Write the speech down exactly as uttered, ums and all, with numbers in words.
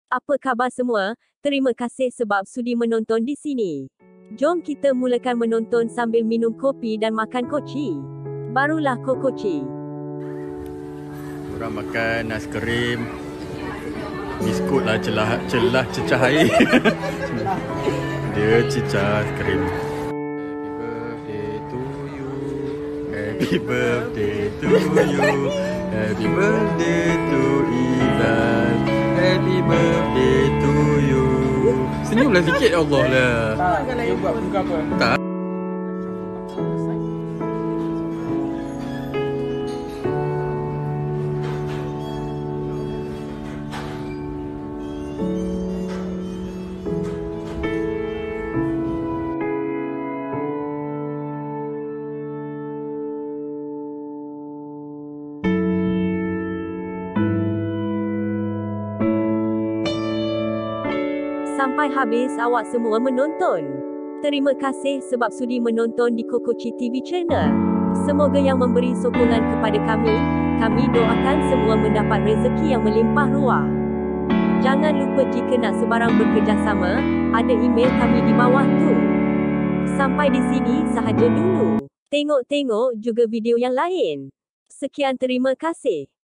Apa khabar semua? Terima kasih sebab sudi menonton di sini. Jom kita mulakan menonton sambil minum kopi dan makan koci. Barulah kokoci. Orang makan nasi krim, biskut lah, celah, celah cecah air. Dia cecah krim. Happy birthday to you. Happy birthday to Izan. Happy birthday to you. Senyumlah sikit, ya Allah lah. Tak, kalau you buat muka apa? Tak. Sampai habis awak semua menonton. Terima kasih sebab sudi menonton di Kokoci T V Channel. Semoga yang memberi sokongan kepada kami, kami doakan semua mendapat rezeki yang melimpah ruah. Jangan lupa jika nak sebarang bekerjasama, ada email kami di bawah tu. Sampai di sini sahaja dulu. Tengok-tengok juga video yang lain. Sekian, terima kasih.